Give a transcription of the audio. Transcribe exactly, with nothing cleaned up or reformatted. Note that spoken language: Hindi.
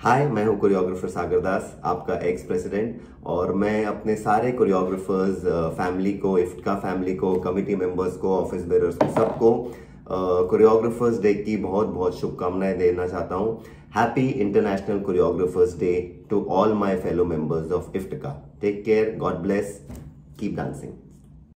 हाय, मैं हूं कोरियोग्राफर सागर दास, आपका एक्स प्रेसिडेंट। और मैं अपने सारे कोरियोग्राफर्स फैमिली को, इफ्टका फैमिली को, कमिटी मेंबर्स को, ऑफिस बेरर्स को, सबको कोरियोग्राफर्स डे की बहुत बहुत शुभकामनाएं देना चाहता हूं। Happy international choreographers day to all my fellow members of IFTCA. Take care, God bless, keep dancing.